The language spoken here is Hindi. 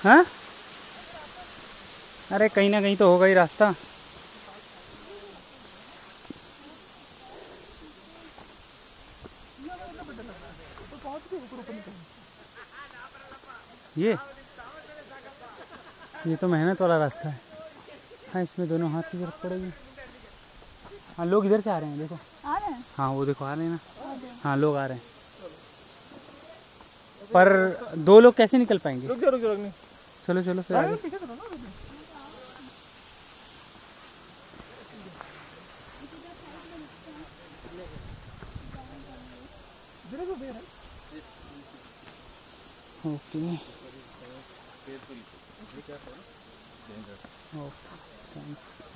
हाँ, अरे कहीं ना कहीं तो होगा ही रास्ता। ये तो मेहनत वाला रास्ता है। हाँ, इसमें दोनों हाथ की जरूरत पड़ेगी। हाँ, लोग इधर से आ रहे हैं, देखो आ रहे हैं। हाँ वो देखो आ रहे हैं ना। हाँ लोग आ रहे हैं, पर 2 लोग कैसे निकल पाएंगे? रुक जाओ नहीं। चलो चलो फिर आगे। Okay okay, thanks.